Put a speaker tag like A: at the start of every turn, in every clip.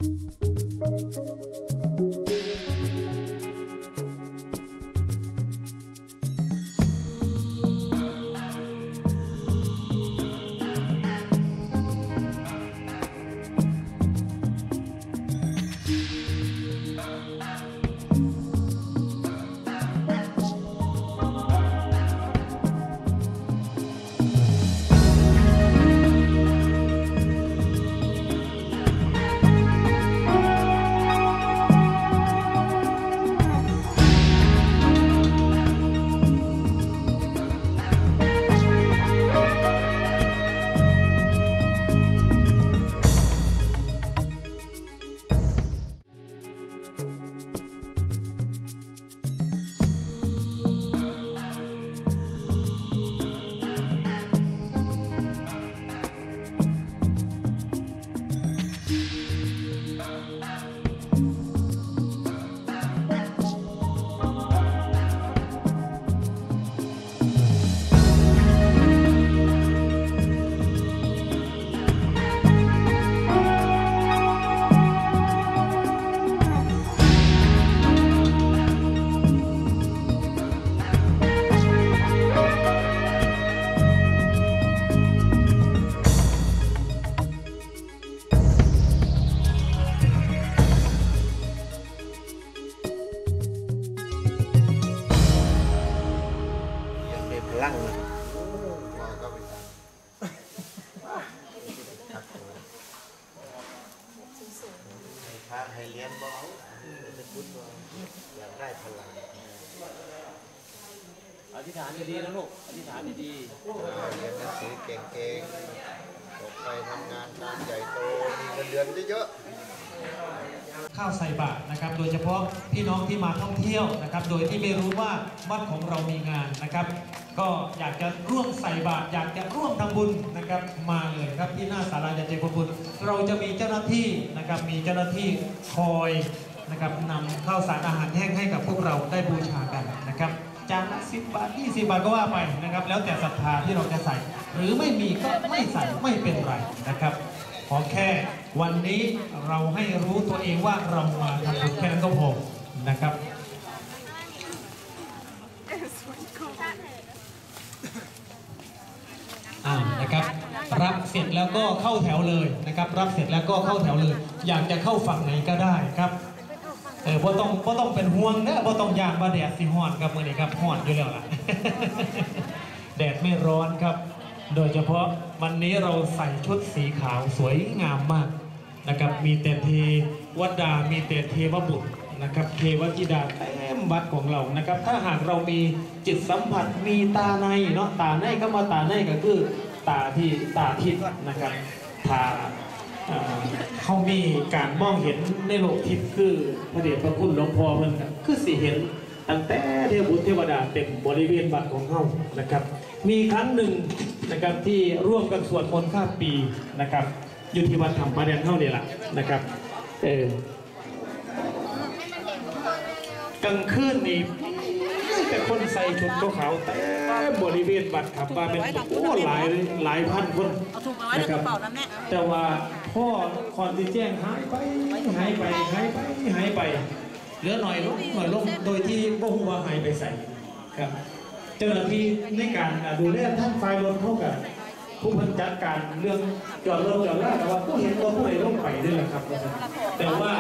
A: ลั่งเลยให้เลี้ยงบอลจะพูดว่าอยากได้พลัง
B: อธิษฐานดีๆนะลูกอธิษฐานดี
A: ๆเรียนหนังสือเก่งๆออกไปทำงานการใหญ่โตมีเงินเดือนเยอะ
C: ๆข้าวใส่บาตรนะครับโดยเฉพาะพี่น้องที่มาท่องเที่ยวนะครับโดยที่ไม่รู้ว่าวัดของเรามีงานนะครับก็อยากจะร่วมใส่บาตรอยากจะร่วมทำบุญนะครับมาเลยครับที่หน้าศาลาใจบุญเราจะมีเจ้าหน้าที่นะครับมีเจ้าหน้าที่คอยนะครับนำข้าวสารอาหารแห้งให้กับพวกเราได้บูชากันนะครับจานละ10 บาท20 บาทก็ว่าไปนะครับแล้วแต่ศรัทธาที่เราจะใส่หรือไม่มีก็ไม่ใส่ไม่เป็นไรนะครับขอแค่วันนี้เราให้รู้ตัวเองว่าเรามาทำบุญแค่นั้นก็พอนะครับนะครับรับเสร็จแล้วก็เข้าแถวเลยนะครับรับเสร็จแล้วก็เข้าแถวเลยอยากจะเข้าฝั่งไหนก็ได้ครับพอต้องเป็นห่วงนะพอต้องยางบาแดดสิฮ้อนครับมื่อนี้ครับฮ้อนอยู่แล้วล่ะ แดดไม่ร้อนครับโดยเฉพาะวันนี้เราใส่ชุดสีขาวสวยงามมากนะครับมีแต่เทวดามีแต่เทวบุตรนะครับเทวธิดาเต็มวัดของเรานะครับถ้าหากเรามีจิตสัมผัสมีตาในเนาะตาในก็มาตาในก็คือตาทิพย์นะครับถ้าเขามีการมองเห็นในโลกทิพย์คือพระเดชพระคุณหลวงพ่อมันคือสิเห็นตั้งแต่เทวบุตรเทวดาเต็มบริเวณวัดของเขานะครับมีครั้งหนึ่งนะครับที่ร่วมกันสวดมนต์ข้ามปีนะครับอยู่ที่วัดธรรมประเด็นเท่านี้แหละนะครับกลางคืนนี่แต่คนใส่ชุดขาวแต่บริเวณวัดครับว่าเป็นหลายพันคนนะครับแต่ว่าพ่อคอนที่แจ้งหายไปเหลือหน่อยลงโดยที่บ่ฮู้ว่าหายไปใส่ครับเจ้าหน้าที่ในการดูแลท่านไฟรถเท่ากับผู้พันจัดการเรื่องจอดรถจอดลาแต่ว่าผู้เห็นว่าผู้ใดลงไปด้วยนะครับแต่ว่า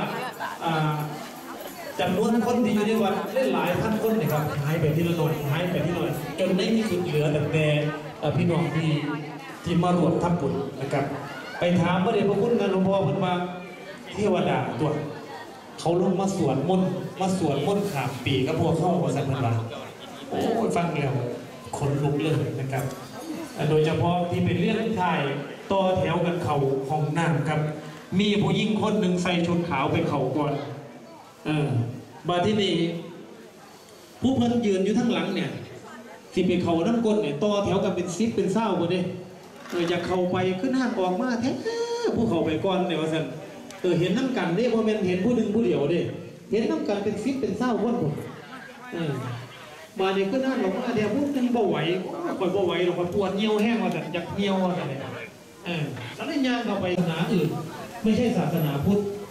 C: จำนวนคนที่อยู่ในวัดได้หลายพันคนนะครับหายไปที่ละหน่อยจนได้มีสุดเหลือแต่พี่น้องที่มารวมทำบุญนะครับไปถามพระเดชพระคุณหลวงพ่อเพิ่นว่าเทวดาตัวเขาลงมาสวดมนต์ขามปีกับพวกเข้าว่าสันพันวาโอ้ฟังแล้วขนลุกเลยนะครับโดยเฉพาะที่เป็นเรื่องถ่ายต่อแถวกันเข่าของน้ำครับมีผู้หญิงคนหนึ่งใส่ชุดขาวไปเข่าก่อนมาที่นี่ผู้เพิ่นยืนอยู่ทั้งหลังเนี่ยที่ไปเข่าน้ำก้นเนี่ยต่อแถวกันเป็นซิปเป็นเศร้าหมดเลยอยากเข่าไปขึ้นห้างออกมาแท้ผู้เข่าไปก่อนเนี่ยว่าสันเห็นน้ำกันเด้เพราะมันเห็นผู้หนึ่งผู้เดียวเด้เห็นน้ำกันเป็นซิปเป็นเศร้าคนหมดมาเนี่ยขึ้นห้างออกมาเดี๋ยวพูดนึงบ่ไหวปวดบ่ไหวหรอกปวดเหี่ยวแห้งว่าแต่อยากเหี่ยวว่าแต่แล้วได้ย่างเข้าไปศาสนาอื่นไม่ใช่ศาสนาพุทธ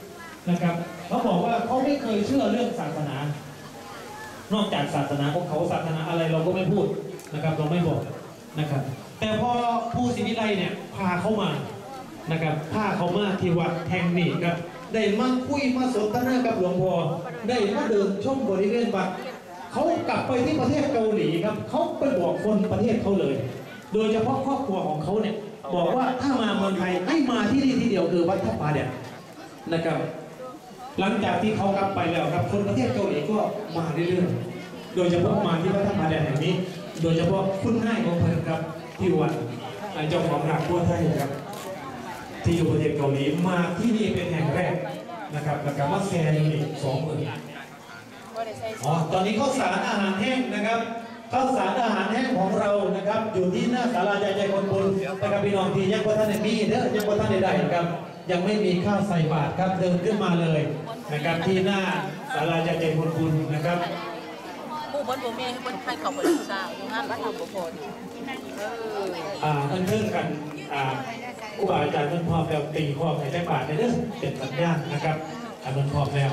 C: นะครับเขาบอกว่าเขาไม่เคยเชื่อเรื่องศาสนา นอกจากศาสนาของเขาศาสนาอะไรเราก็ไม่พูดนะครับเราไม่บอกนะครับแต่พอผู้ศิวิไลเนี่ยพาเขามานะครับพาเขามาที่วัดแห่งนี้ครับได้มาคุยมาสนทนากับหลวงพ่อได้มาเดินชมบริเวณวัดเขากลับไปที่ประเทศเกาหลีครับเขาไปบอกคนประเทศเขาเลย โดยเฉพาะครอบครัวของเขาเนี่ยบอกว่าถ้ามาเมืองไทยให้มาที่นี่ที่เดียวคือวัดทับป่าแดดนะครับหลังจากที่เขากลับไปแล้วครับคนประเทศเกาหลีก็มาเรื่อยๆโดยเฉพาะมาที่วัดทับป่าแดดแห่งนี้โดยเฉพาะคุณนายของเพิ่นครับที่วัดเจ้าของหลักทั่วไทยครับที่อยู่ประเทศเกาหลีมาที่นี่เป็นแห่งแรกนะครับแล้วก็มาแชร์อยู่นี่20,000ตอนนี้ข้าวสารอาหารแห้งนะครับข้าวสารอาหารแห้งของเรานะครับอยู่ที่หน้าศาลาใจคนบุญนะครับพี่น้องที่ยังบ่ทันได้มีเด้อยังบ่ทันได้ครับยังไม่มีข้าวใส่บาตรครับเดินขึ้นมาเลยนะครับที่หน้าศาลาใจคนบุญนะครับ
D: ผู้บนบ่มีให้บนให้เขาบริจาคงานวัดทำบ่พอดี
C: เพิ่งกันครูบาอาจารย์เพิ่นพร้อมแล้วตีข้อให้ได้บาตรในเรื่องเป็นสัญญาณนะครับเพิ่นพร้อมแล้ว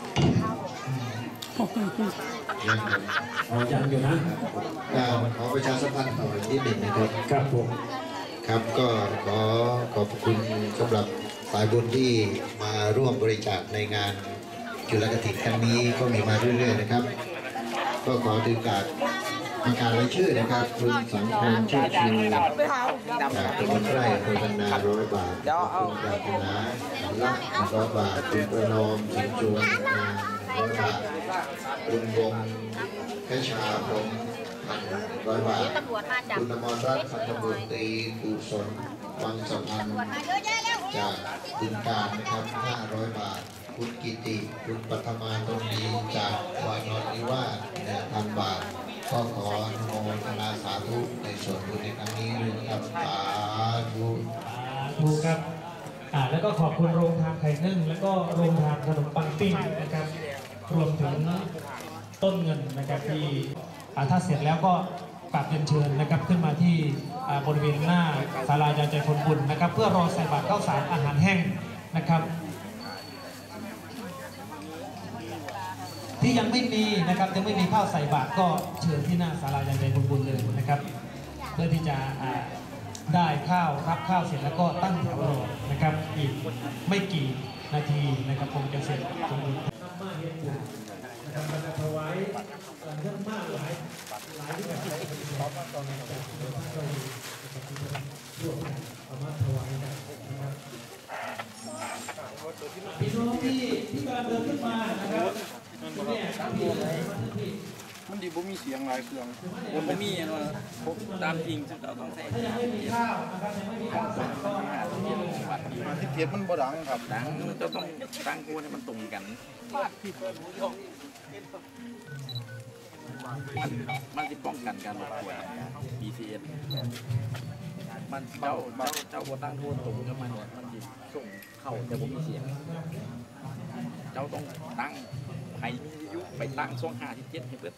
C: ยังอยู่นะ
A: ขอประชาสัมพันธ์ต่อนิดหนึ่งนะครับ
C: ครับผม
A: ครับก็ขอบคุณสำหรับสายบุญที่มาร่วมบริจาคในงานจุลกฐินครั้งนี้ก็มีมาเรื่อยๆนะครับก็ขอถือการประกาศรายชื่อนะครับคุณสังคมชื่อชูจากตำบลไร่โภชนา100 บาทคุณดาพนาละ100 บาทคุณประนอมสิงห์จวน100 บาทคุณวงแคชาพรม100 บาทคุณอมรรัตน์พันธบุตรีกุศลวังสัมพันธ์จากบึงกาฬนะครับ500 บาทคุณกิติคุณปัทมาตรงนี้จากวานอนนิวาส1,000 บาทก็ขออนุโมทนาสาธุในส่วนบุญในครั้งนี้ด้วยนะครับสาธุ
C: ครับแล้วก็ขอบคุณโรงทานไข่นึ่งแล้วก็โรงทานขนมปังปิ้งนะครับรวมถึงต้นเงินนะครับที่ถ้าเสร็จแล้วก็กราบเรียนเชิญนะครับขึ้นมาที่บริเวณหน้าศาลาใจคนบุญนะครับเพื่อรอใส่บาตรข้าวสารอาหารแห้งนะครับที่ยังไม่มีนะครับยังไม่มีข้าวใส่บาตรก็เชิญที่หน้าศาลาใจคนบุญเลยนะครับเพื่อที่จะได้ข้าวรับข้าวเสร็จแล้วก็ตั้งแถวรอนะครับอีกไม่กี่นาทีนะครับคงจะเสร็จสมบูรณ์มาเห็นบุญนะครับมาถวายเรื่องมากหลายที่แบบตอนนี้จากเราร่วมกันเอามาถวายกันนะครับพี่น้องที่กำลังเดินขึ้นมานะครับ
B: มันดีบ่มีเสียงหลายเครื่องมันบ่มีเนาะตามจริงซึ่งเราต้องใส่
A: ที่เทียบมันบ่ดังครับ
B: ดังจะต้องตั้งกูให้มันตรงกันมันจะป้องกันการรบกวน BCS มันเจ้าบ่ตั้งโทษตรงกับมันจะส่งเข้าแต่บ่มีเสียงเจ้าต้องตั้งให้วิทยุไปตั้งช่อง5 ที่ 7ให้เปิด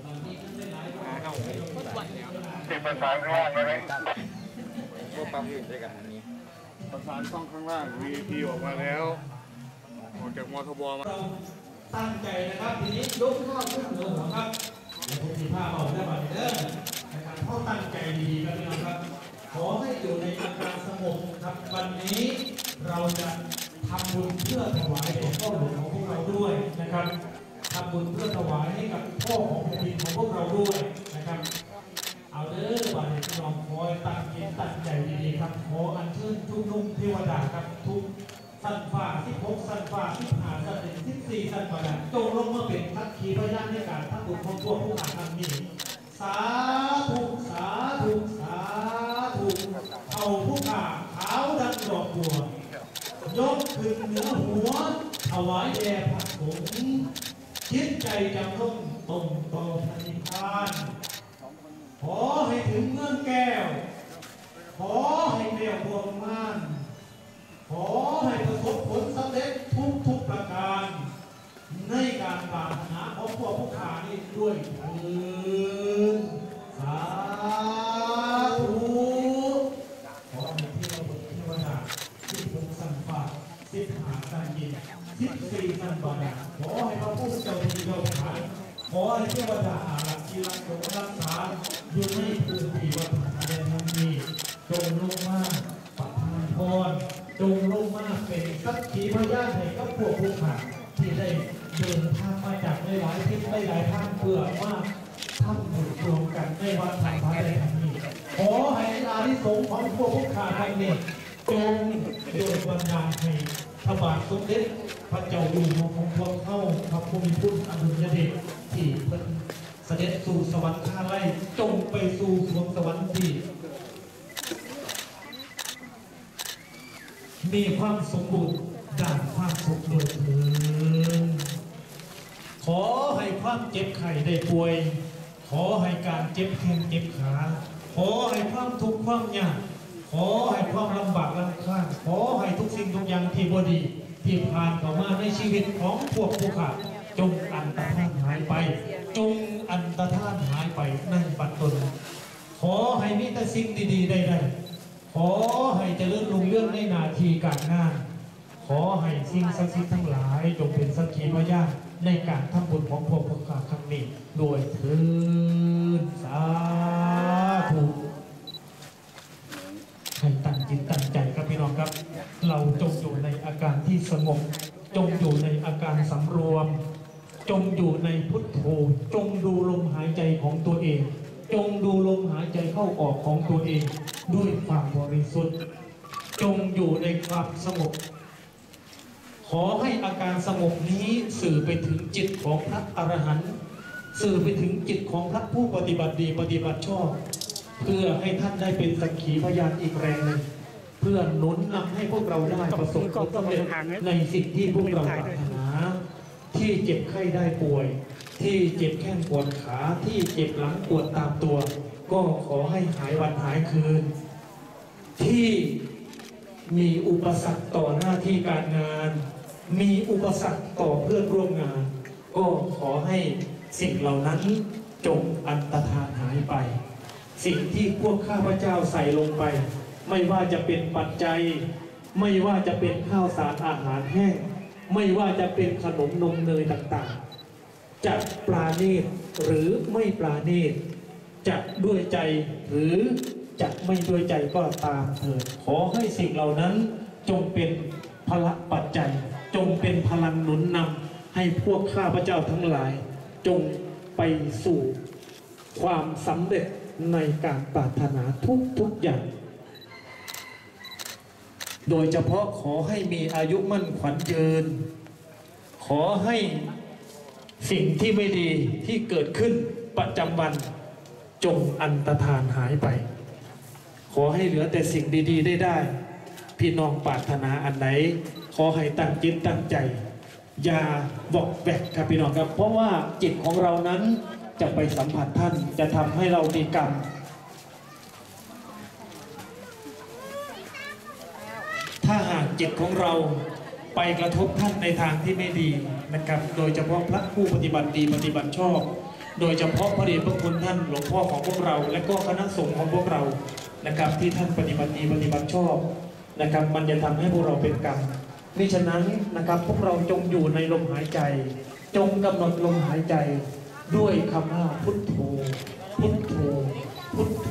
A: ติดประสานข้างล่างได้ไหม
B: พวกปั๊มอยู่ด้วยกันอันนี้
E: ประสานช่องข้างล่าง VP ออกมาแล้วออกจากมทบมา
C: ตั้งใจนะครับทีนี้ยกข้าวขึ้นหัวครับในพื้นที่ภาพออกได้บัดเด้อนะครับเขาตั้งใจดีๆกันนะครับขอให้อยู่ในอาการสงบครับวันนี้เราจะทำบุญเพื่อถวายแด่พ่อหลวงของพวกเราด้วยนะครับทำบุญเพื่อถวายให้กับพ่อของแผ่นดินของพวกเราด้วยนะครับเอาเด้อวันนี้พี่น้องคอยตั้งจิตตั้งใจดีๆครับขออัญเชิญทุกนุ่มเทวดาครับทุกสันฟ้า16สันฟ้า15สัน14สันฟ้าจงลงมาเป็นทักขีพยานในการทำบุญของพวกผู้อ่านนั้นนี้สาธุสาธุสาธุเอาผู้ข่าขาวดังดอกบัวยกขึ้นเหนือหัวถวายแด่พระสงฆ์คิดใจจำต้องตรงต่อพระนิพพานขอให้ถึงเงื่อนแก้วขอให้แก้วพวงม่านขอให้ประสบผลสำเร็จทุกประการในการปรารถนาของพวกผู้ข่านี้ด้วยเถิดสาธุขอให้ที่เราบุญเทวดาที่คงสั่งฝาก15 สันยิน14 เจ้าที่เจ้าทางขอให้เทวดาอารักษ์ที่รักษารักษาอยู่ในพื้นที่วัดพระธาตุแห่งนี้จงลงมาประทานพรจงลงมาเป็นสักขีพยานให้กับพวกผู้ขาที่ได้เดินทางมาจากหลายทิศหลายทางเพื่อมาทำบุญรวมกันในวัดพระธาตุแห่งนี้ขอให้อานิสงส์ของพวกผู้ขาครั้งนี้จงโดยบันดาลให้พระบาทสมเด็จพระเจ้าอยู่หัวของพวกเข้าพระภูมิพลอดุลยเดชที่เป็นเสด็จสู่สวรรคาลัยจงไปสู่สวงสวรรค์ที่มีความสมบูรณ์ด้านความสุขโดยเถิดขอให้ความเจ็บไข้ได้ป่วยขอให้การเจ็บแข้งเจ็บขาขอให้ความทุกข์ความยากขอให้ความลำบากลำคาญขอให้ทุกสิ่งทุกอย่างที่บ่ดีที่ผ่านเข้ามาในชีวิตของพวกผู้ขาจงอันตรธานหายไปจงอันตรธานหายไปในปัจจุบันขอให้มีแต่สิ่งดีๆได้ขอให้เจริญรุ่งเรืองในหน้าที่การงานขอให้สิ่งศักดิ์สิทธิ์ทั้งหลายจงเป็นสักขีพยานในการทำบุญของพวกผู้ขาครั้งนี้โดยเถิดสาธุให้ตั้งจิตตั้งใจครับพี่น้องครับเราจงอยู่ในอาการที่สงบจงอยู่ในอาการสำรวมจงอยู่ในพุทโธจงดูลมหายใจของตัวเองจงดูลมหายใจเข้าออกของตัวเองด้วยความบริสุทธิ์จงอยู่ในความสงบขอให้อาการสงบนี้สื่อไปถึงจิตของพระอรหันต์สื่อไปถึงจิตของพระผู้ปฏิบัติดีปฏิบัติชอบเพื่อให้ท่านได้เป็นสักขีพยานอีกแรงหนึ่งเพื่อหนุนนำให้พวกเราได้ประสบผลสำเร็จในสิ่งที่พวกเราปรารถนาที่เจ็บไข้ได้ป่วยที่เจ็บแข้งปวดขาที่เจ็บหลังปวดตามตัวก็ขอให้หายวันหายคืนที่มีอุปสรรคต่อหน้าที่การงานมีอุปสรรคต่อเพื่อนร่วมงานก็ขอให้สิ่งเหล่านั้นจงอันตรธานหายไปสิ่งที่พวกข้าพเจ้าใส่ลงไปไม่ว่าจะเป็นปัจจัยไม่ว่าจะเป็นข้าวสารอาหารแห้งไม่ว่าจะเป็นขนมนมเนยต่างๆจะปราณีตหรือไม่ปราณีตจะด้วยใจหรือจะไม่ด้วยใจก็ตามเถิดขอให้สิ่งเหล่านั้นจงเป็นพละปัจจัยจงเป็นพลังหนุนนำให้พวกข้าพเจ้าทั้งหลายจงไปสู่ความสำเร็จในการปรารถนาทุกอย่างโดยเฉพาะขอให้มีอายุมั่นขวัญยืนขอให้สิ่งที่ไม่ดีที่เกิดขึ้นประจำวันจงอันตรธานหายไปขอให้เหลือแต่สิ่งดีๆได้พี่น้องปรารถนาอันไหนขอให้ตั้งจิตตั้งใจอย่าบอกแบกครับพี่น้องครับเพราะว่าจิตของเรานั้นจะไปสัมผัสท่านจะทำให้เรามีกรรมถ้าหากจิตของเราไปกระทบท่านในทางที่ไม่ดีนะครับโดยเฉพาะพระผู้ปฏิบัติดีปฏิบัติชอบโดยเฉพาะพระเดชพระคุณท่านหลวงพ่อของพวกเราและก็คณะสงฆ์ของพวกเรานะครับที่ท่านปฏิบัติดีปฏิบัติชอบนะครับมันจะทำให้พวกเราเป็นกรรมมิฉะนั้นนะครับพวกเราจงอยู่ในลมหายใจจงกำหนดลมหายใจด้วยคำว่าพุทโธพุทโธพุทโธ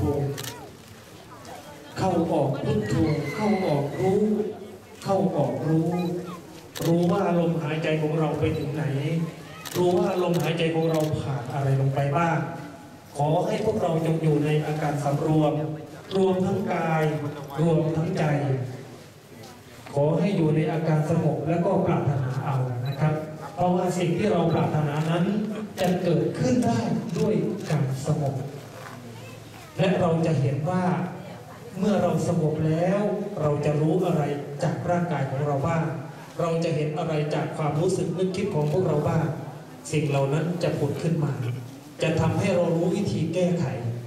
C: เข้าออกพุทโธเข้าออกรู้เข้าออกรู้ว่าลมหายใจของเราไปถึงไหนรู้ว่าลมหายใจของเราผ่านอะไรลงไปบ้างขอให้พวกเราจงอยู่ในอาการสำรวมรวมทั้งกายรวมทั้งใจขอให้อยู่ในอาการสงบและก็ปรารถนาเอานะครับเพราะว่าสิ่งที่เราปรารถนานั้นจะเกิดขึ้นได้ด้วยการสงบและเราจะเห็นว่าเมื่อเราสงบแล้วเราจะรู้อะไรจากร่างกายของเราบ้างเราจะเห็นอะไรจากความรู้สึกนึกคิดของพวกเราบ้างสิ่งเหล่านั้นจะผุดขึ้นมาจะทำให้เรารู้วิธีแก้ไข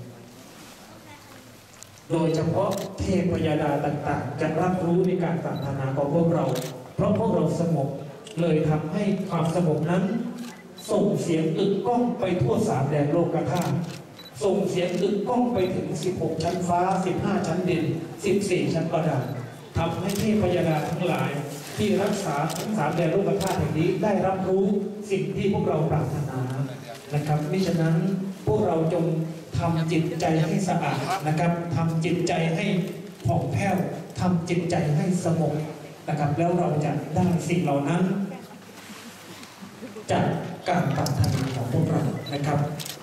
C: โดยเฉพาะเทพยดาต่างๆจะรับรู้ในการปรารถนาของพวกเราเพราะพวกเราสงบเลยทำให้ความสงบนั้นส่งเสียงอึกก้องไปทั่ว3 แดนโลกธาตุส่งเสียงอึกก้องไปถึง16ชั้นฟ้า15ชั้นดิน14ชั้นบาดาลทำให้เทพยดาทั้งหลายที่รักษาสามแดนโลกธาตุแห่งนี้ได้รับรู้สิ่งที่พวกเราปรารถนานะครับมิฉะนั้นพวกเราจงทำจิตใจให้สะอาดนะครับทำจิตใจให้ผ่องแผ้วทำจิตใจให้สงบนะครับแล้วเราจะได้สิ่งเหล่านั้นจากการปรารถนาของพวกเรานะครับ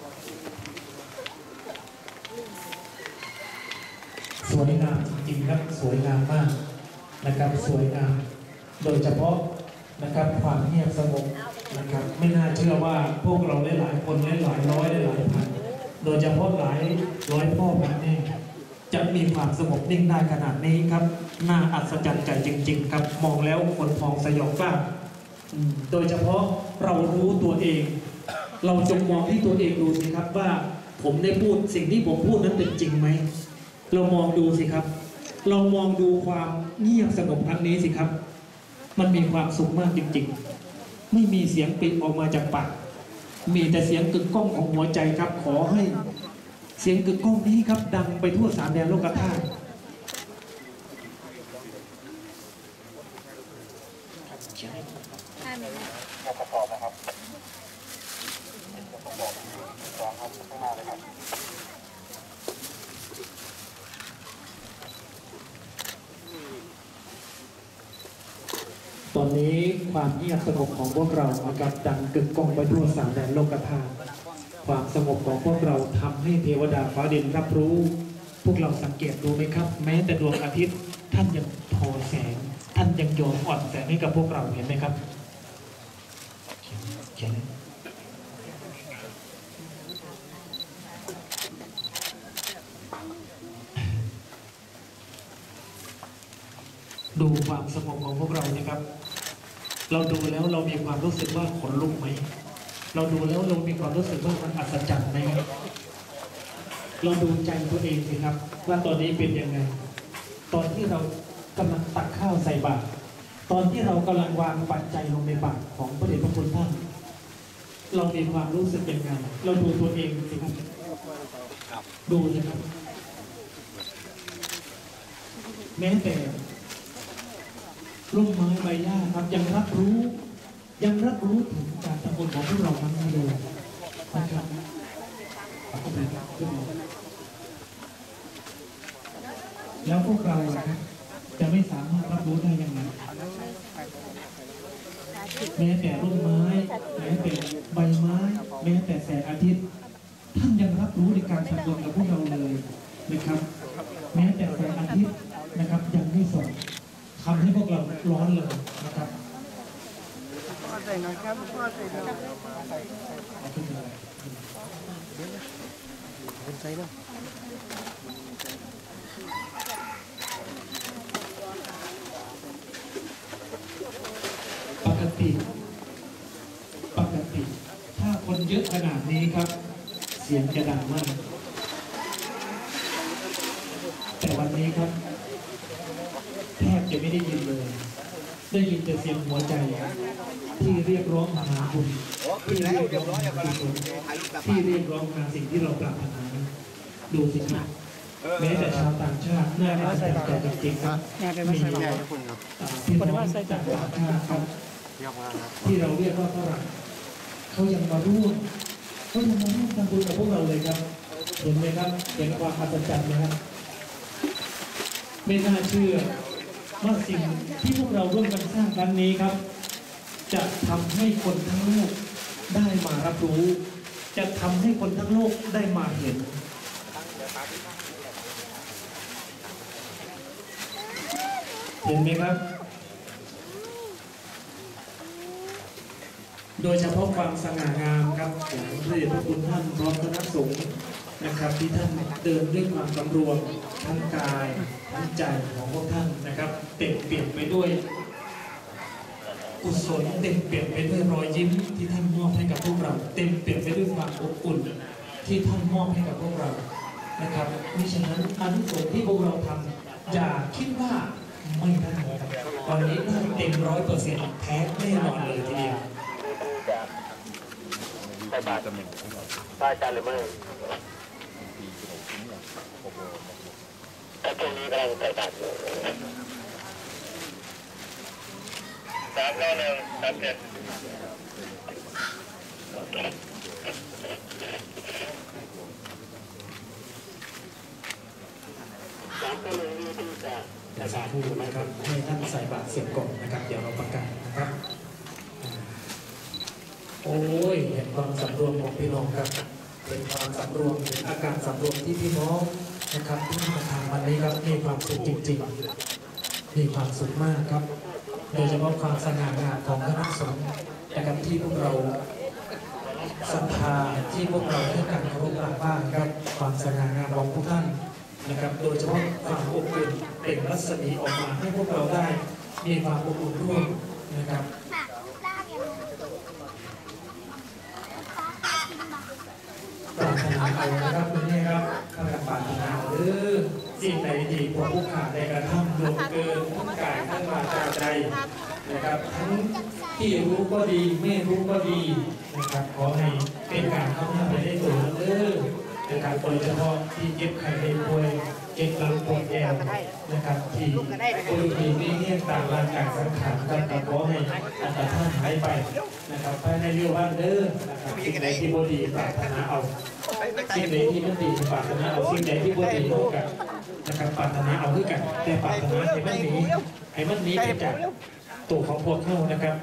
C: สวยงามจริงๆครับสวยงามมากนะครับสวยงามโดยเฉพาะนะครับความเงียบสงบนะครับไม่น่าเชื่อว่าพวกเราหลายๆคนหลายร้อยหลายพันโดยเฉพาะหลายร้อยพ่อแม่แม่จะมีความสงบนิ่งได้ขนาดนี้ครับน่าอัศจรรย์ใจจริงๆครับมองแล้วคนพองสยองกล้าโดยเฉพาะเรารู้ตัวเองเราจงมองที่ตัวเองดูสิครับว่าผมได้พูดสิ่งที่ผมพูดนั้นเป็นจริงไหมเรามองดูสิครับเรามองดูความเงียบสงบครั้งนี้สิครับมันมีความสุขมากจริงๆไม่มีเสียงปิดออกมาจากปากมีแต่เสียงกึกก้องของหัวใจครับขอให้เสียงกึกก้องนี้ครับดังไปทั่วสามแดนโลกธาตุตอนนี้ความเงียบสงบของพวกเราอาการดังกึกก้องไปทั่วสามแดนโลกธาตุความสงบของพวกเราทำให้เทวดาฟ้าดินรับรู้พวกเราสังเกตดูไหมครับแม้แต่ดวงอาทิตย์ท่านยังทอแสงท่านยังยอมอ่อนแสงให้กับพวกเราเห็นไหมครับดูความสงบของพวกเรานะครับเราดูแล้วเรามีความรู้สึกว่าขนลุกไหมเราดูแล้วเรามีความรู้สึกว่ามันอัศจรรย์ไหมครับเราดูใจตัวเองสิครับว่าตอนนี้เป็นยังไงตอนที่เรากำลังตักข้าวใส่บาตรตอนที่เรากำลังวางปัจจัยลงในบาตรของพระเดชพระคุณท่านเรามีความรู้สึกยังไงเราดูตัวเองสิครับดูนะครับแม้แต่ร่มไม้ใบหญ้าครับยังรับรู้ถึงการทำบุญของพวกเราทั้งนั้นเลยนะครับแล้วพวกเราจะไม่สามารถรับรู้ได้ยังไงแม้แต่ร่มไม้แม้แต่ใบไม้แม้แต่แสงอาทิตย์ท่านยังรับรู้ในการทำบุญกับพวกเราเลยนะครับแม้แต่แสงอาทิตย์นะครับยังไม่ส่องทำให้พวกเราร้อนเลยนะครับใส่หน่อยครับพ่อใส่หน่อยใส่แล้วปกติถ้าคนเยอะขนาดนี้ครับเสียงจะดังมากแต่วันนี้ครับแทบจะไม่ได้ยินเลยได้ยินแต่เสียงหัวใจที่เรียกร้องหาบุญที่เรียกร้องหาบุญที่เรียกร้องหาสิ่งที่เราปรารถนาดูสิครับแม้แต่ชาวต่างชาติน่าจะใส่ใจจริงๆครับมีพี่น้องจากต่างชาติครับที่เราเรียกว่าฝรั่งเขายังมาร่วมทำบุญกับพวกเราเลยครับเห็นไหมครับเห็นความอัศจรรย์ไหมครับไม่น่าเชื่อว่าสิ่งที่พวกเราร่วมกันสร้างครั้งนี้ครับจะทำให้คนทั้งโลกได้มารับรู้จะทำให้คนทั้งโลกได้มาเห็นไหมครับโดยเฉพาะความสง่างามครับของพระเดชพระคุณท่านพร้อมคณะสงฆ์นะครับที่ท่านเดินด้วยความสำรวมทั้งกายทั้งใจของพวกท่านนะครับเต็มเปี่ยมไปด้วยกุศลเต็มเปี่ยมไปด้วยรอยยิ้มที่ท่านมอบให้กับพวกเราเต็มเปี่ยมไปด้วยความอบอุ่นที่ท่านมอบให้กับพวกเรานะครับมิฉะนั้นอานิสงส์ที่พวกเราทำอย่าคิดว่าไม่ได้ตอนนี้ได้เต็ม100%แท้แน่นอนเลยทีเดียวใส่บาตรใส่จานหรือไม่แต่ตรงนี้กำลังใส่บาตรแต่สาธุนะครับให้ท่านใส่บาตรเสร็จก่อนนะครับเดี๋ยวเราประกาศนะครับโอ้ยเห็นความสำรวมของพี่น้องครับเป็นความสำรวมเป็นอาการสำรวมที่พี่น้องนะครับที่มาทำวันนี้ครับมีความสุขจริงๆมีความสุขมากครับโดยเฉพาะความสง่างามของคณะสงฆ์นะครับที่พวกเราศรัทธาที่พวกเราให้การเคารพกราบไหว้ครับความสง่างามของพวกท่านนะครับโดยเฉพาะความอบอุ่นเป็นรัศมีออกมาให้พวกเราได้มีความอบอุ่นร่วมนะครับปรารถนาเอานะครับวันนี้ครับข้าพเจ้าปรารถนาหรือสิ่งใดดีพวกผู้ขาได้กระทำลงเกินทั้งกายทั้งวาจาใจนะครับทั้งที่รู้ก็ดีไม่รู้ก็ดีนะครับขอให้เป็นการเข้าหน้าไปได้ตัวเด้อนะครับโดยเฉพาะที่เจ็บไข้ได้ป่วยเจ็บลำปวดแอวนะครับที่บริเวณนี้เนี่ยต่างร่างกายสังขารครับขอให้อันตรธาตุหายไปนะครับภายในเร็ววันเด้อนะครับสิ่งใดที่บดีปรารถนาเอาสิ่งใดที่มันดีปรารถนาเอาสิ่งใดที่บดีเท่ากันนะครับปรารถนาเอาด้วยกันแต่ปรารถนาให้มันหนีไปจากตัวของพวกเขานะครับ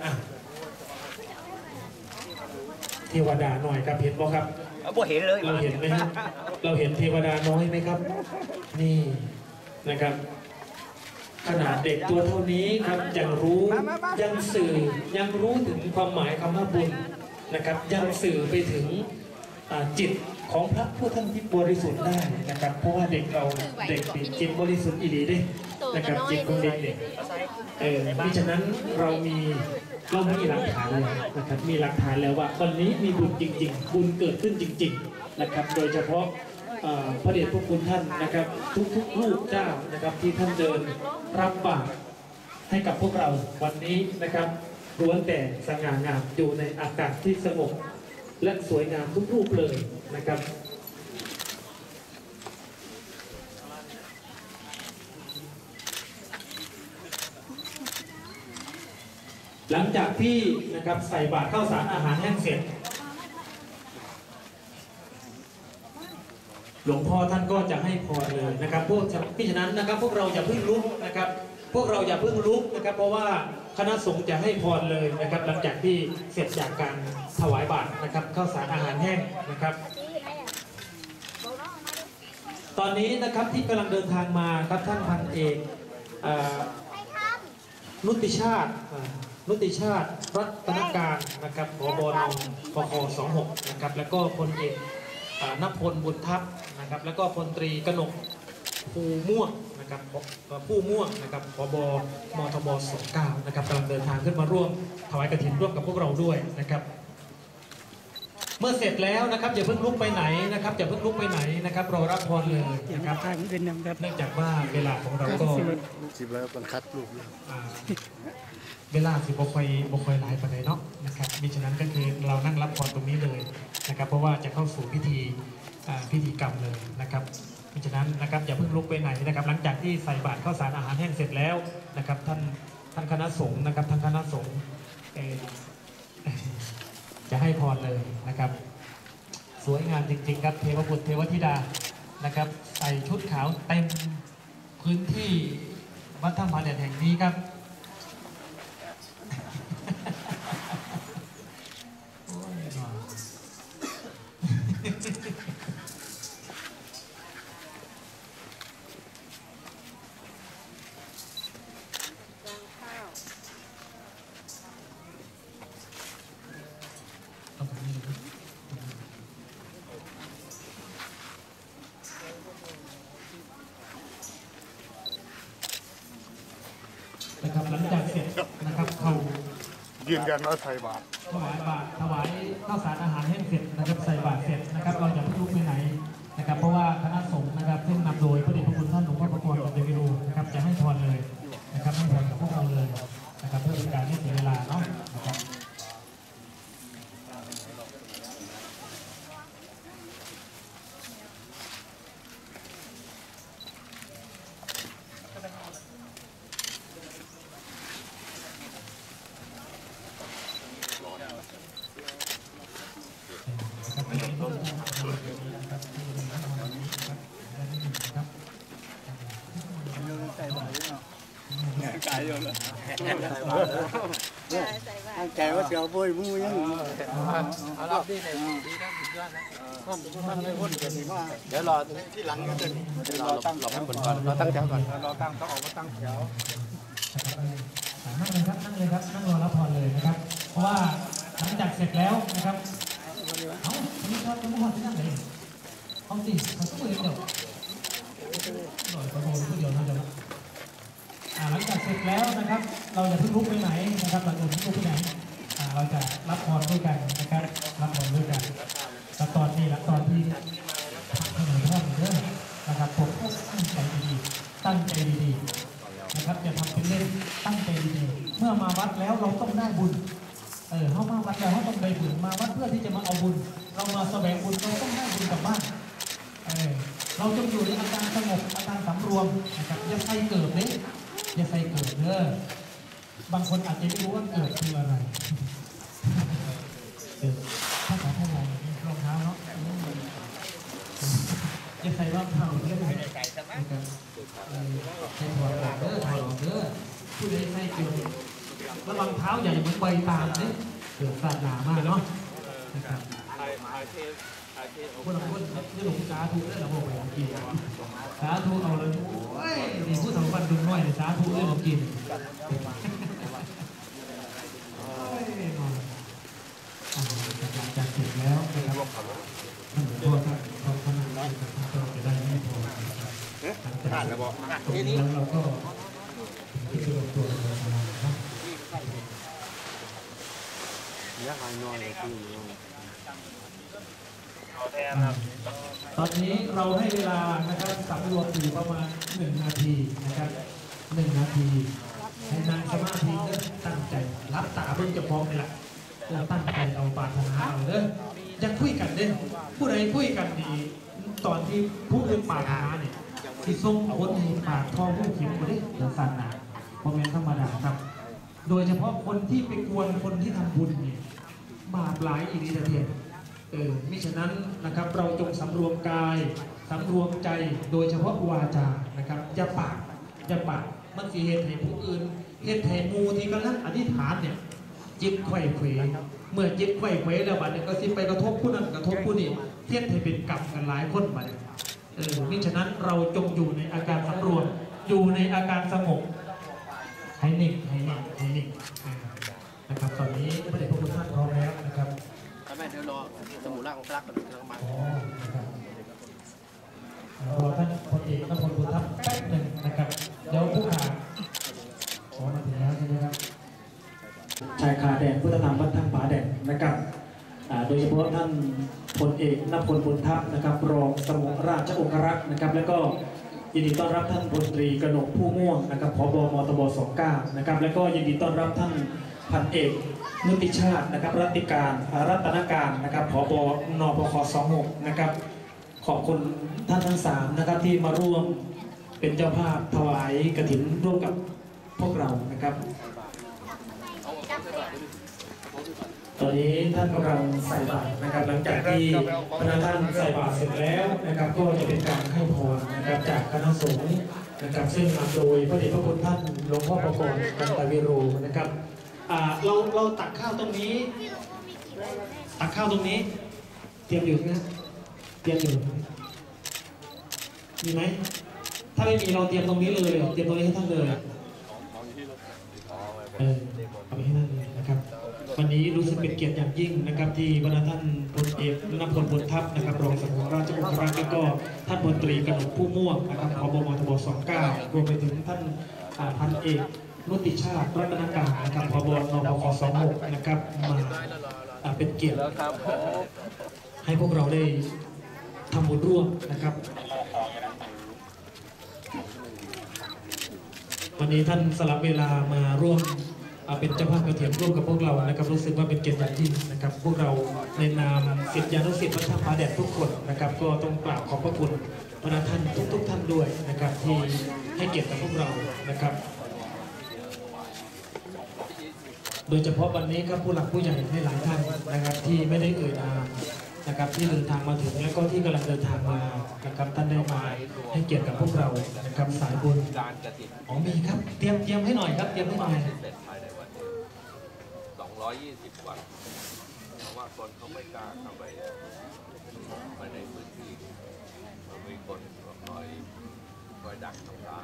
C: เทวดาหน่อยครับเห็นบ่ครับ
B: บ่เห็นเลย
C: เราเห็นไหมครับเราเห็นเทวดาน้อยไหมครับนี่นะครับขนาดเด็กตัวเท่านี้ครับยังรู้ยังสื่อยังรู้ถึงความหมายคำว่าบุญนะครับยังสื่อไปถึงจิตของพระผู้ท่านที่บริสุทธิ์ได้นะครับเพราะว่าเด็กเราเด็กจิตบริสุทธิ์อีหลีได้นะครับจิตของเด็กเพราะฉะนั้นเรามีหลักฐานแล้วนะครับมีหลักฐานแล้วว่าวันนี้มีบุญจริงๆบุญเกิดขึ้นจริงๆนะครับโดยเฉพาะพระเดชพระคุณท่านนะครับทุกๆลูกเจ้านะครับที่ท่านเดินรับบาตรให้กับพวกเราวันนี้นะครับล้วนแต่สง่างามอยู่ในอากาศที่สงบและสวยงามทุกรูปเลยนะครับหลังจากที่นะครับใส่บาตรข้าวสารอาหารแห้งเสร็จหลวงพ่อท่านก็จะให้พรเลยนะครับเพราะฉะนั้นนะครับพวกเราอย่าเพิ่งลุกนะครับพวกเราอย่าเพิ่งลุกนะครับเพราะว่าคณะสงฆ์จะให้พรเลยนะครับหลังจากที่เสร็จจากการถวายบาตรนะครับข้าวสารอาหารแห้งนะครับตอนนี้นะครับที่กำลังเดินทางมาครับท่านพันเอกนุติชาติรัตนการนะครับผบ.น.พค26นะครับแล้วก็พลเอกณพลบุญทัพนะครับแล้วก็พลตรีกนกภูม่วงนะครับผู้ม่วงนะครับผบ.มทบ29นะครับกำลังเดินทางขึ้นมาร่วมถวายกฐินร่วมกับพวกเราด้วยนะครับเมื่อเสร็จแล้วนะครับอย่าเพิ่งลุกไปไหนนะครับอย่าเพิ่งลุกไปไหนนะครับรอรับพรเลยนะครับเนื่องจากว่าเวลาของเราก็
E: สิบแล้วบังคับลูก
C: เวลาสิบคอยหลายปัจจัยเนาะนะครับมิฉะนั้นก็คือเรานั่งรับพรตรงนี้เลยนะครับเพราะว่าจะเข้าสู่พิธีกรรมเลยนะครับมิฉะนั้นนะครับอย่าเพิ่งลุกไปไหนนะครับหลังจากที่ใส่บาตรข้าวสารอาหารแห้งเสร็จแล้วนะครับท่านคณะสงฆ์นะครับท่านคณะสงฆ์จะให้พรเลยนะครับสวยงามจริงๆครับเทวบุตรเทวธิดานะครับใส่ชุดขาวเต็มพื้นที่วัดถ้ำผาแดดแห่งนี้ครับนะครับหลังจากเสร็จนะครับเขา
E: ยืนยันว่าใส่บาตร
C: ถวายข้าวสารอาหารแห้งเสร็จนะครับใส่บาตรเสร็จนะครับเราจะไม่ลุกไปไหนนะครับเพราะว่าคณะสงฆ์นะครับซึ่งนำโดยพระเดชพระคุณท่านหลวงพ่อประกรณ์เดวิโรนะครับจะให้พรเลยนะครับให้พรกับพวกเราเลยนะครับเพื่อเป็นการไม่เสียเวลาเนาะนะครับ
E: กายอยู่แล้ว
F: ตั้งใจว่าเสียวบุยมูยัง
B: เอารอบที่ไหนดีนะสุดยอดนะ
F: มันไม่พ้นกันนี่ว่า
B: เดี๋ยวรอ
F: ที่หลังก็จะ
B: รอตั้งให้ผลก่อนเราตั้งแถวก่อน
E: เราตั้งต้องออกมาตั้งแถว
C: นั่งเลยครับนั่งเลยครับนั่งรอรับพรเลยนะครับ เพราะว่าหลังจากเสร็จแล้วนะครับเอาวันนี้ก็จะมาหอดที่นั่งเลยเอาสิเขาต้องเลยเดี๋ยวหน่อยประโมทผู้เดียวนะเดี๋ยวหลังจากเสร็จแล้วนะครับ เราอย่าเพิ่งลุกไปไหนนะครับเราอย่าเพิ่งลุกไปไหนเราจะรับพรด้วยกันนะครับรับพรด้วยกันแล้วตอนนี้ละตอนที่ให้หน่อยพ่อเด้อนะครับผมก็ตั้งใจดีๆตั้งใจดีๆนะครับอย่าทำเป็นเล่นตั้งใจดีๆเมื่อมาวัดแล้วเราต้องได้บุญเข้ามาวัดแล้วเขาต้องได้บุญมาวัดเพื่อที่จะมาเอาบุญเรามาแสวงบุญเราต้องได้บุญกลับบ้านเราจงอยู่ในอาการสงบอาการสำรวมนะครับอย่าใส่เกิดเลยอย่าใส่เกิดเด้อบางคนอาจจะไม่รู้ว่าเกิดคืออะไรถ้าขอให้เรารองเท้าเนาะอย่าใส่รองเท้าเด้อนะครับให้ถอดออกเด้อถอดออกเด้อผู้ใดใส่เกิดระวังเท้าใหญ่เหมือนใบตาลเนี่ยเกิดสาดหนามากเนาะนะครับคนละคนนี่หลวงสาธุเรื่องระบบไปกินสาธุเอาเลยโอ้ยนี่ผู้สัมพันธ์ดุน้อยสาธุเรื่องกินจากเสร็จแล้วนะครับท่านหลวงพ่อท่านน้อยก็จะได้ไม่พอผ่านแล้วบอกทีนี้เราก็พิจารณาตัวเราครับตอนนี้เราให้เวลานะครับสำรวจอยู่ประมาณ1 นาทีนะครับ1 นาทีให้นั่งสมาธิเด้อตั้งใจรับตาเบิ่งจะพร้อมเลยล่ะเราตั้งใจเอาปาถนาเอาเด้อจะคุยกันเด้อผู้ใดคุยกันดีตอนที่ผู้อื่นปาถนาเนี่ยที่ส่งคนปากทองผู้ขิมมาเด้อเดือดสั่นหนาเพราะเป็นธรรมดาครับโดยเฉพาะคนที่ไปกวนคนที่ทำบุญเนี่ยบาปหลายอีกทีเดียวมิฉะนั้นนะครับเราจงสำรวมกายสำรวมใจโดยเฉพาะวาจานะครับอย่าปากมันสิเหตุให้ผู้อื่นเหตุให้มูที่กำลังอธิษฐานเนี่ยจิตไขว้เขวเมื่อจิตไขว้เขวแล้วบัดนี้ก็สิไปกระทบผู้นั้นกระทบผู้นี้เทียบให้เป็นกรรมกันหลายคนบัดนี้มิฉะนั้นเราจงอยู่ในอาการสำรวมอยู่ในอาการสงบให้นิ่งนะครับตอนนี้พระเดชพระคุณท่านพร้อมแล้วนะครับ
B: แม่เดี๋ยวรอสมุนไพรของพระก่อนแล้วมา
C: รอท่านพลเอกนพลบุญทัพแป๊บหนึ่งนะครับเดี๋ยวผู้ข่าวขอมาถึงแล้วใช่ไหมครับชายคาแดนพุทธธรรมวัดทางผาแดนนะครับโดยเฉพาะท่านพลเอกนพลบุญทัพนะครับรองสมุราชองครักษ์นะครับแล้วก็ยินดีต้อนรับท่านพลตรีกนกผู้ม่วงนะครับผบ.มตบ29นะครับแล้วก็ยินดีต้อนรับท่านพันเอกนุติชาตินะครับรัตนการนะครับผบ.นปค26นะครับขอบคุณท่านทั้ง3นะครับที่มาร่วมเป็นเจ้าภาพถวายกฐินร่วมกับพวกเรานะครับตอนนี้ท่านกำลังใส่บาตรนะครับหลังจากที่พระท่านใส่บาตรเสร็จแล้วนะครับก็จะเป็นการให้พรนะครับจากคณะสงฆ์นะครับซึ่งนำโดยพระเดชพระคุณท่านหลวงพ่อประกรณ์กันตวิโรนะครับเราตักข้าวตรงนี้เตรียมอยู่นะเตรียมอยู่มีไหมถ้าไม่มีเราเตรียมตรงนี้เลยเตรียมตรงนี้ให้ท่านเลยเอาไปให้ท่านเลยนะครับวันนี้รู้สึกเป็นเกียรติอย่างยิ่งนะครับที่บรรดาท่านพลเอกนพลบุญทัพนะครับรองสมุราชองครักษ์แล้วก็ท่านพลตรีกนกผู้ม่วงนะครับผบ.มทบ29รวมไปถึงท่านพันเอกนุติชาติรัตนการนะครับผบ.นปค26นะครับมาเป็นเกียรติให้พวกเราได้ทำบุญร่วมนะครับวันนี้ท่านสละเวลามาร่วมเป็นเจ้าภาพกฐินร่วมกับพวกเรานะครับรู้สึกว่าเป็นเกียรติอย่างยิ่งนะครับพวกเราในนามศิษยานุศิษย์วัดท่าผาแดดทุกคนนะครับก็ต้องกราบขอบพระคุณบรรดาท่านทุกท่านด้วยนะครับที่ให้เกียรติกับพวกเรานะครับโดยเฉพาะวันนี้ครับผู้หลักผู้ใหญ่ให้หลายท่านนะครับที่ไม่ได้เอ่ยนามนะครับที่เดินทางมาถึงและก็ที่กำลังเดินทางมานะครับท่านได้มาให้เกียรติกับพวกเรานะครับสายบุญ
B: การกระถิ่น
C: อ๋อมีครับเตรียมให้หน่อยครับเตรียมให้หน่อย
B: เสร็จภายในวันนี้220 วันเพราะว่าคนเขาไม่กล้าเข้าไปในพื้นที่มีคนคอยดักทำร้าย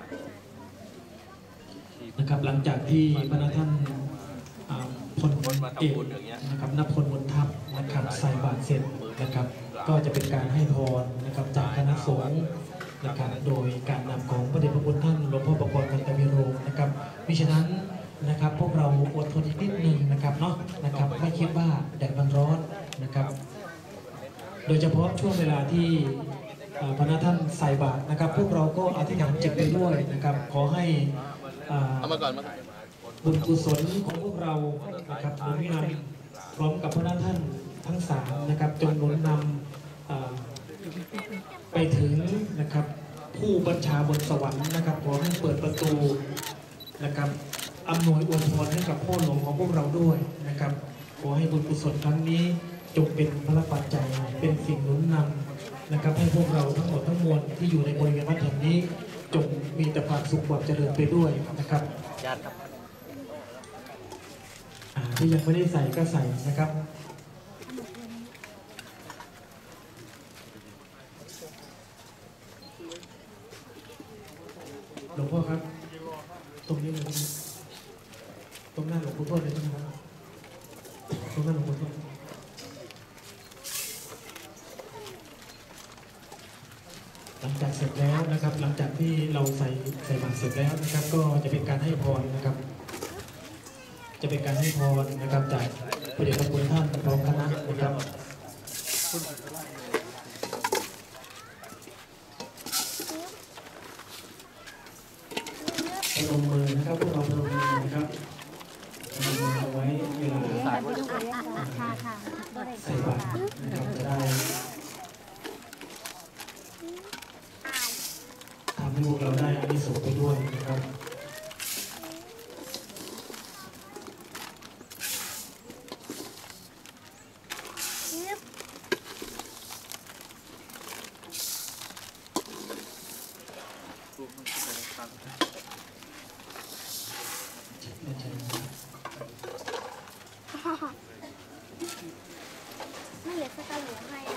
C: นะครับหลังจากที่พระท่านพลเอกนะครับนพลมนทัพนะครับใส่บาตรเสร็จนะครับก็จะเป็นการให้พรนะครับจากคณะสงฆ์นะครับโดยการนำของพระเดชพระคุณท่านหลวงพ่อประกรณ์กันตวิโรนะครับมิฉะนั้นนะครับพวกเราอดทนอีกนิดนึงนะครับเนาะนะครับไม่คิดว่าแดดมันร้อนนะครับโดยเฉพาะช่วงเวลาที่พระท่านใส่บาตรนะครับพวกเราก็อธิษฐานจิตไปด้วยนะครับขอให้
B: เอามาก่อนมา
C: บุญกุศลของพวกเรานะครับหนุนนำพร้อมกับพระท่านทั้งสามนะครับจงหนุนนำไปถึงนะครับผู้บัญชาบนสวรรค์นะครับขอให้เปิดประตูนะครับอำนวยอวยพรให้กับพ่อหลวงของพวกเราด้วยนะครับขอให้บุญกุศลครั้งนี้จงเป็นพระปัจจัยเป็นสิ่งหนุนนำนะครับให้พวกเราทั้งหมดทั้งมวลที่อยู่ในบริเวณวัดแห่งนี้จงมีแต่ความสุขความเจริญไปด้วยนะครับ
B: ญาติครับ
C: ที่ยังไม่ได้ใส่ก็ใส่นะครับหลวงพ่อครับตรงนี้เลยตรงหน้าหลวงพ่อทวดเลยใช่ไหมครับตรงหน้าหลวงพ่อทวดหลังจากเสร็จแล้วนะครับหลังจากที่เราใส่บาตรเสร็จแล้วนะครับก็จะเป็นการให้พรนะครับจะเป็นการให้พรนะครับจากพระเดชพระคุณท่านพร้อมคณะนะครับพนมมือนะครับพวกเราพนมมือนะครับพนมมือเอาไว้เวลาใส่บาตรนะครับจะได้ทำให้พวกเราได้อานิสงส์ไปด้วยนะครับ
G: ไม่เหลือสักกระหลวงให้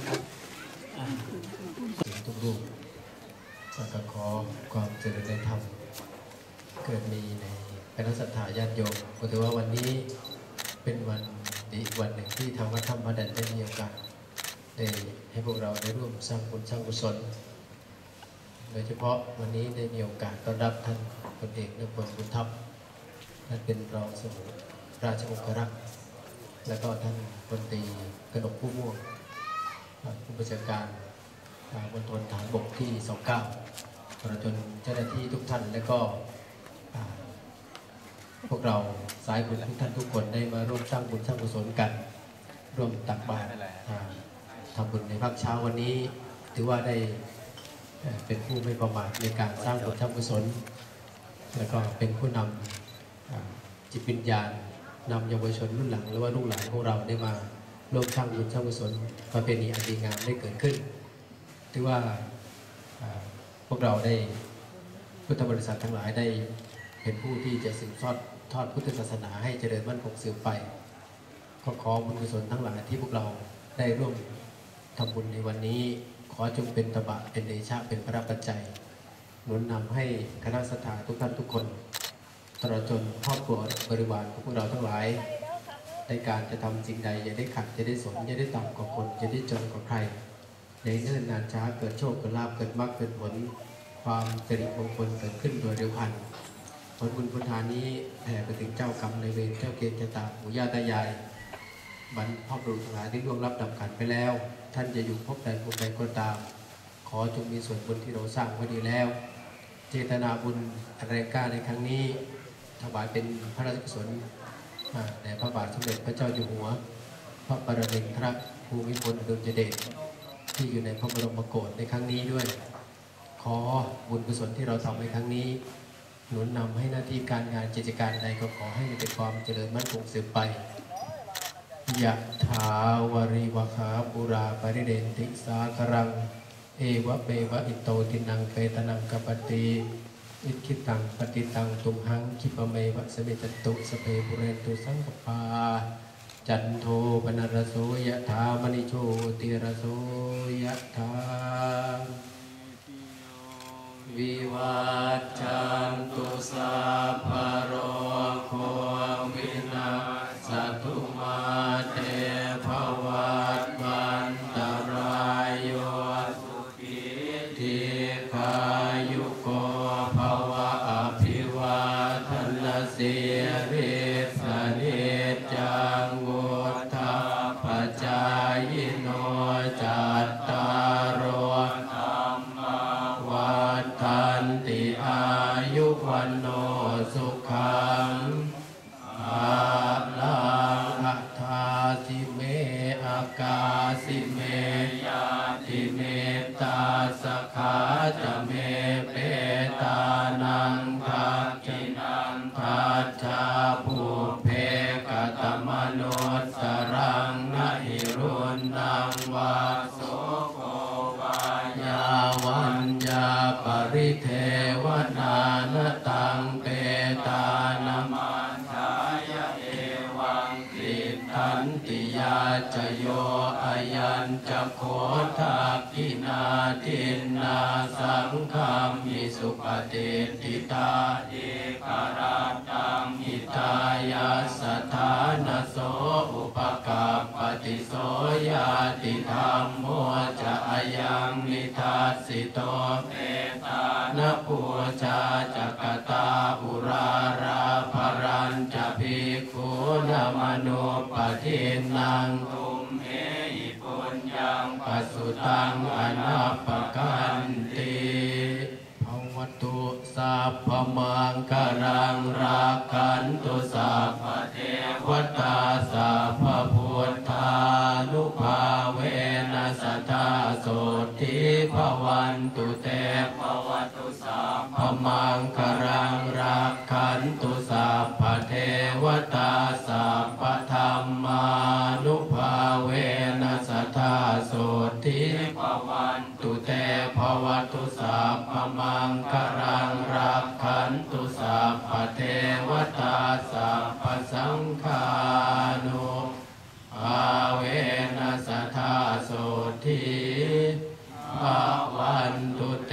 A: ทุกรูปก็ขอความเจริญในธรรมเกิดมีในคณะศรัทธาญาติโยมก็ถือว่าวันนี้เป็นวันดีอีกวันหนึ่งที่ทางวัดธรรมพระดันได้มีโอกาสได้ให้พวกเราได้ร่วมสร้างบุญสร้างกุศลโดยเฉพาะวันนี้ได้มีโอกาสต้อนรับท่านพลเอกนพลบุญทัพท่านเป็นรองสมุราชองครักษ์และก็ท่านพลตรีกนกผู้ม่วงผู้บัญชาการมณฑลฐานบกที่29ตลอดจนเจ้าหน้าที่ทุกท่านและก็พวกเราสายบุญทุกท่านทุกคนได้มาร่วมสร้างบุญสร้างกุศลกันร่วมตักบาตรทำบุญในภาคเช้าวันนี้ถือว่าได้เป็นผู้ไม่ประมาทในการสร้างบุญสร้างกุศลและก็เป็นผู้นำจิตวิญญาณนำเยาวชนรุ่นหลังหรือว่าลูกหลานของเราได้มาร่วมสร้างบุญสร้างกุศลประเพณีอันดีงามได้เกิดขึ้นถือว่าพวกเราได้พุทธบริษัททั้งหลายได้เป็นผู้ที่จะสืบทอดพุทธศาสนาให้เจริญมั่นคงสืบไปขอบุญกุศลทั้งหลายที่พวกเราได้ร่วมทำบุญในวันนี้ขอจงเป็นตบะเป็นเดชะเป็นพระปัจจัยหนุนนำให้คณะสัตยาทุกท่านทุกคนตลอดจนครอบครัวบริวารของพวกเราทั้งหลายในการจะทำสิ่งใดอย่าได้ขัดอย่าได้สนอย่าได้ต่ำกว่าคนอย่าได้จนกว่าใครในเนิ่นนานช้าเกิดโชคเกิดลาภเกิดมรรคเกิดผลความสิริมงคลเกิดขึ้นโดยเร็วพลันผลบุญพุทธานี้แผ่ไปถึงเจ้ากรรมในเวรเจ้าเกณฑ์เจ้าตาปู่ย่าตายายบรรพบุรุษทั้งหลายที่ล่วงลับดับขันไปแล้วท่านจะอยู่พบใดภูมิใดก็ตามขอจงมีส่วนบุญที่เราสร้างไว้ดีแล้วเจตนาบุญอันแรงกล้าในครั้งนี้ถวายเป็นพระราชกุศลแด่พระบาทสมเด็จพระเจ้าอยู่หัวพระปรมินทรภูมิพลอดุลยเดชที่อยู่ในพระบรมโกศในครั้งนี้ด้วยขอบุญกุศลที่เราทำในครั้งนี้หนุนนำให้หน้าที่การงานกิจการใดก็ขอให้เป็นความเจริญมั่นคงสืบไปยะถาวริวหาปุ
H: ราปริเรนติสาครังเอวะเบวะอิโตตินังเปตนังกัปปติอิคิตังปฏิตังตุมหังคิปะเมวะสเมจตุสเปปุเรนตุสังกปาจันโทปนรโสยะธามณิโชติรโสยะธาวิวัจจันตุสัพพะโรโควินาศตุมาเตภวัตวันตรายโยสุขีทีขายุโกภวะอภิวาทนาสิริสนิจังวุฒาปัจจายโนจัตตารโอวัฏฏันติอายุวันโนสุขังอาลังอัฏฐาสิเมอากาสิเมยาติเมตาสขาจะเมเปตานังทักขินังทัจจาภูเพกตมโนสรังนะหิรุณนังวาโสโกวายาวันยาปริเทวนานะตังเปตานามันทายะเอวังติทันติยาจโยอายัญจะโคทักขินาทินนาสังฆามิสุปฏิทิตาเอกราตังหิตายาสถานโสอุปกัปปติโสยาติธรรมโมจะอายังนิทัสสิโตเปตานะปูชาจักตาอุราราภรัญจะภิกขุนมโนปทินังตุมเหหิปุญญังปัสสุตังอนัปปกันติภวตุสัพพมังคารังราคันตุสัพพเทวตาสัพพพุทธานุภาเวนัสทธาโสทิภวันตุเตภวตุสัพพมังคารังราคันตุสัพพเทวตาสัพพธรรมานุภาเวนัสทธาโสทิภวันตุเตภวตุสัพพมังคารังราคันตุสัพพเทวตาสัพพสังฆานุภาเวนัสทธาโสทิภวันตุเต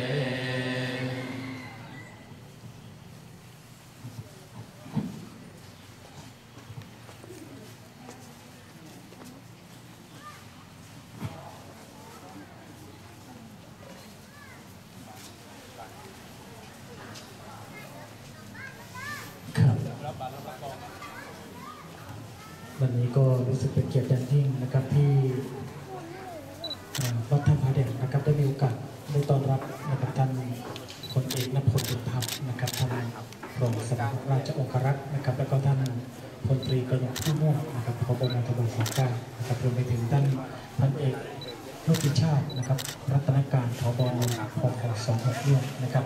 C: วันนี้ก็รู้สึกเป็นเกียรติอย่างยิ่งนะครับที่วัดท่าผาแดงนะครับได้มีโอกาสได้ต้อนรับนะครับท่านพลเอกณพล บุญธรรมนะครับท่านรองสมเด็จราชองครักษ์นะครับแล้วก็ท่านพลตรีประยุทธ์ผู้ม่วงนะครับผบ.นทบสามเก้านะครับรวมไปถึงท่านพันเอกนพพิชาตินะครับรัตนการผบ.พค26ด้วยนะครับ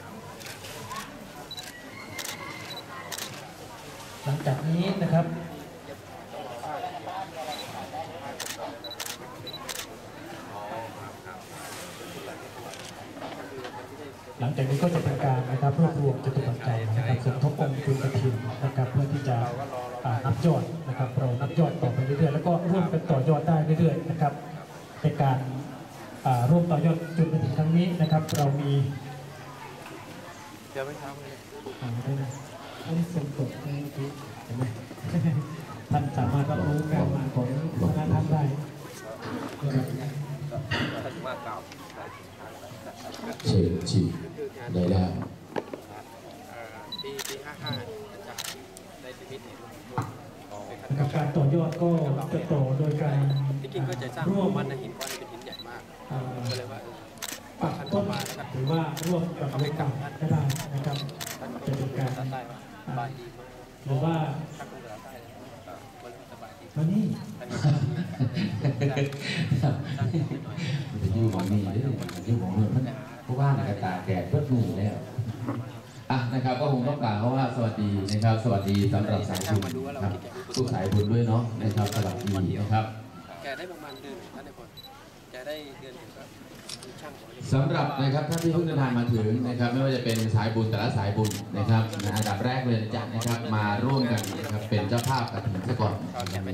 C: หลังจากนี้นะครับหลังจากนี้ก็จะเป็นการนะครับรวบรวมจตุปัจจัยนะครับสมทบองค์คุณกฐินนะครับเพื่อที่จะนับยอดนะครับเรานับยอดต่อไปเรื่อยๆแล้วก็ร่วมกันต่อยอดได้เรื่อยๆนะครับเป็นการร่วมต่อยอดจนไปถึงครั้งนี้นะครับเรามีเดี๋ยวไปทำเลยอันนี้ส่งตกเมื่อกี้เห็นไหมท่านสามารถรับรู้การมาของคณะท่านได้
H: เชิญชิมได้แล้ว
B: ปี55จะได้ชีวิต
C: กับการต่อยอดก็จะต่อโดยการ
B: ที่จริงก็จะสร้างมันหินก้อนเป็นหินใหญ่มากก็เลยว่า
C: ปักต้นหรือว่าร่วมกับอะไรต่างก็ได้นะครับจะเป็นการหรือว่าวันนี้
H: จะอยู่ของนี่จะอยู่ของเมืองมันเพราะว่าในกระตาแดดก็ดูแล้วนะครับก็คงต้องกล่าวว่าสวัสดีนะครับสวัสดีสำหรับสายบุญครับทุกสายบุญด้วยเนาะนะครับสวัสดีนะครับ
F: ได้ประมาณเดือนท่านในพลแกได้เดือนครับช่างของ
H: สำหรับนะครับท่านที่เพิ่งเดินทางมาถึงนะครับไม่ว่าจะเป็นสายบุญแต่ละสายบุญนะครับอันดับแรกเลยจะนะครับมาร่วมกันนะครับเป็นเจ้าภาพกฐินซะก่อน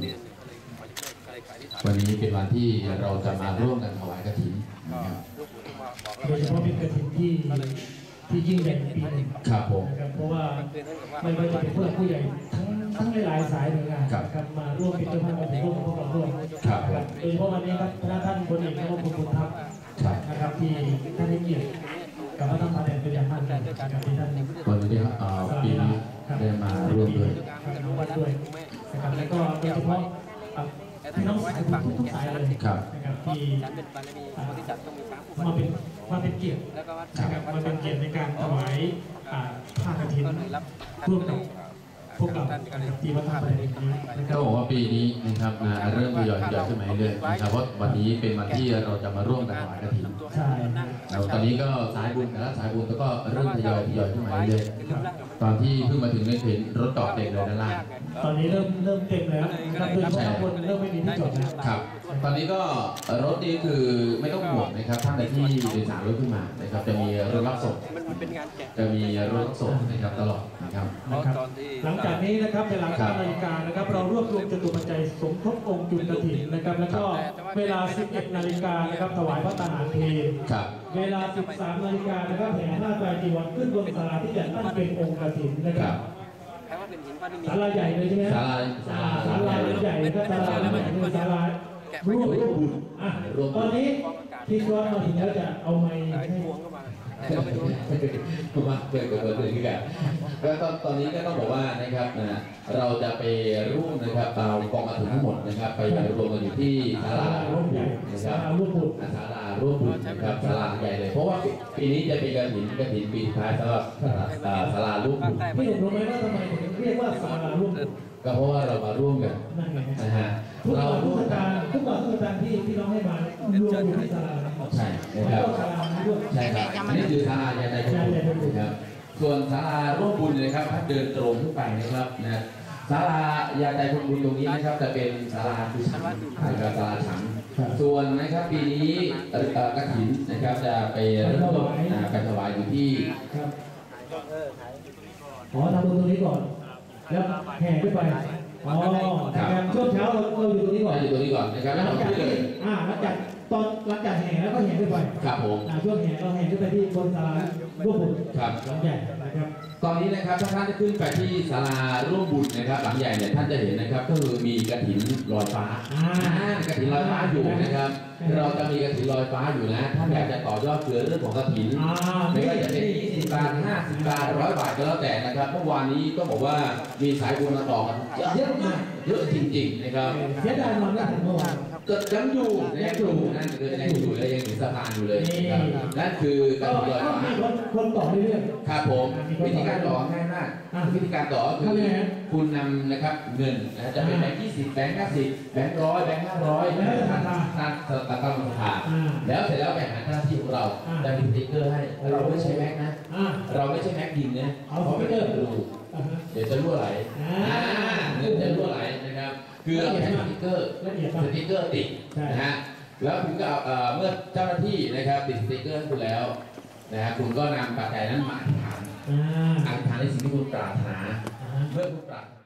H: วันนี้เป็นวันที่เราจะมาร่วมกันถวายกฐินนะครับ
C: โดยเฉพาะเป็นกฐินที่ยิ่งใหญ่ในปีหนึ่ง
H: ครับผม
C: นะครับเพราะว่าไม่ว่าจะเป็นผู้หลักผู้ใหญ่ทั้งหลายสายหน่วยงานนะครับมาร่วมเป็นเจ้าภาพกฐินร่วมกับพวกเราด้วย
H: ครับ
C: โดยเฉพาะวันนี้ครับพระท่านพลเอกนวพงศ์บุญทัพ
H: ครับ
C: นะครับที่ท่านให้เกียรติกับพระธรรมพาแดนเป็นอย่างมากเลยนะครับที่ท่าน
H: วันนี้ปีนี้ได้มาร่วมด้วย
C: ด้วยนะครับแล้วก็โดยเฉพาะพี่น้องสายบุญทุกสายเลย
H: ครับ
C: นะครับที่
F: ฉันเป็นบารมีบริษัทต้องมีช้างผู้
C: มาเป็นเกียรติ
F: แล้วก็วัด
C: นะครับมาเป็นเกียรติในการถวายผ้ากฐิน
F: ก็เลยรับ
C: ร่วมกับพวกเราที่วัดท่าประเด็นนี้นะครั
H: ก็
C: บ
H: บอกว่าปีนี้นะครับเริ่มทยอยขึ้นมาเรื่อยๆนะครับเพราะวันนี้เป็นวันที่เราจะมาร่วมกันถวายกฐิน
C: ใช่
H: แล้วตอนนี้ก็สายบุญแต่ละสายบุญก็เริ่มทยอยขึ้นมาเรื่อยๆตอนที่เพิ่งมาถึงเนี่ยเห็นรถจอดเต็มเลยด้านล่าง
C: ตอนนี้เริ่มเต็มแล้วนะครับโดยเฉพาะข้างบนเริ่มไม่มีที่จอดแล้ว
H: ครับ ตอนนี้ก็รถนี้คือไม่ต้องห่วงนะครับท่านใดที่โดยสารรถขึ้นมานะครับจะมีรถรับส่ง
F: มันเป็นงานแกะ
H: จะมีรถรับส่งนะครับตลอดนะครับ
C: นะครับหลังจากนี้นะครับในหลัง9 นาฬิกานะครับเรารวบรวมจตุปัจจัยสมทบองค์จุลกฐินนะครับแล้วก็เวลา 11 นาฬิกานะครับถวายพระทหารเพล
H: ครับ
C: เวลา 13 นาฬิกานะครับแห่ผ้าไตรจีวรขึ้นบนศาลาที่จะตั้งเป็นองค์กฐินนะครับ
F: แปลว่าเป็นหินว่าไม่มี
C: ศาลาใหญ่เลยใช่ไหม
H: ศาลา
C: ศาลาใหญ่ก็ศาลาใหญ่คือศาลาร่วมบุญอ่ะตอนนี้ที่ชวนมาถึงแล้วจะเอาไม้
F: ไอ้
C: ให้
F: พวงเข้ามาแต่ก็ไม่รู้
H: ผมว่าเกิดกับตัวเองกันแล้วตอนนี้ก็ต้องบอกว่านะครับเราจะไปร่วมนะครับเอากองกฐินทั้งหมดนะครับไปรวมกันอยู่ที่ศา
C: ศา
H: ลา
C: ลาร่วมใหญ่
H: นะค
C: ศา
H: รับ
C: ลาร่วมบุญ
H: ศาลาร่วมบุญนะครับศาลาใหญ่เลย เพราะว่าปีนี้จะเป็นกฐินปีสุดท้ายสำหรับศาลาร่วมบุญ
C: พี่เห็นรู้ไหมว่าทำไมถึงเรียกว่าศาลาร่วมบุญ
H: ก็เพราะว่าเรามาร่วมกัน
C: นั่นไง
H: นะฮะ
C: ทุก
H: เรา
C: วันทุ
H: ร่
C: ก
H: วม
C: อา
H: กั
C: จาน รย์ทุกวันทุกอาจารย์ที่พี่น้องให้มารวมอยู่ที่ศาลา
H: ใช่นะครับ
C: ศาลานี้ด้วย
H: ใช่ครับนี่คือศาลาใหญ่ในทุกคนนะครับส่วนศาลาร่วมบุญนะครับถ้าเดินตรงขึ้นไปนะครับนะศาลายาใจคนบุญตรงนี้นะครับจะเป็นศาลาคือฉันนะครับศาลาฉันส่วนนะครับปีนี้กฐินนะครับจะไปเริ่มต้นไปถวายอยู่ที่
C: ครับอ๋อทำบุญตรงนี้ก่อน แล้วแห่ขึ้นไปอ๋อแต่การช่วงเช้าเราอยู่ตรงนี้ก่อน
H: อยู่ตรงนี้ก่อนนะครับ
C: ห
H: แล้ว
C: ลั
H: เรา
C: งจาก
H: ขึ้นเลย
C: หลังจากหลังจากแห่แล้วก็แห่ขึ้นไป
H: ครับผม
C: ช่วงแห่เราแห่ขึ้นไปที่บนศาลาร่วมบุญ
H: ครับ
C: หลังใหญ่นะครับ
H: ตอนนี้นะครับถ้าท่านได้ขึ้นไปที่ศาลาร่วมบุญนะครับหลังใหญ่เนี่ยท่านจะเห็นนะครับก็คือมีกฐินลอยฟ้ากฐินลอยฟ้าอยู่นะครับ เราจะมีกฐินลอยฟ้าอยู่นะท่านอยากจะต่อยอดเผื่อเรื่องของกฐินไม่ว่าจะเป็น20 บาท50 บาท100 บาทก็แล้วแต่นะครับเมื่อวานนี้ก็บอกว่ามีสายบุญมาต่อกันเยอะมากเยอะจริงๆนะครับ
C: เสียดายมันไม่ถึงเมื่อวาน
H: เกิดยังอยู่นั่นคือยังอยู่เลยยังถึงสะพานอยู่เลยนะครับนั่นคือกฐินลอยฟ้า
C: มีคนต่อเรื่อย
H: ครับผมวิธีการต่อง่ายมากวิธีการต่อก็คือคุณนำนะครับเงินนะจะเป็นแบงค์20แบงค์50แบงค์100แบงค์500แล้วแต่ทางตามราคาแล้วเสร็จแล้วแบ่งหาหน้าที่ของเราจะมีสติ๊กเกอร์ให้เราไม่ใช้แม็กนะเราไม่ใช่แม็กดินนะเพราะไม่ได้ดูเดี๋ยวจะรั่วไหลเงินจะรั่วไหลนะครับคือเราใช้สติ๊กเกอร์ติดนะฮะแล้วคุณก็เมื่อเจ้าหน้าที่นะครับติดสติ๊กเกอร์ให้คุณแล้วนะฮะคุณก็นำปัจจัยนั้นมาอธิษฐานในสิ่งที่คุณปรารถนาเมื่อคุณปรารถนา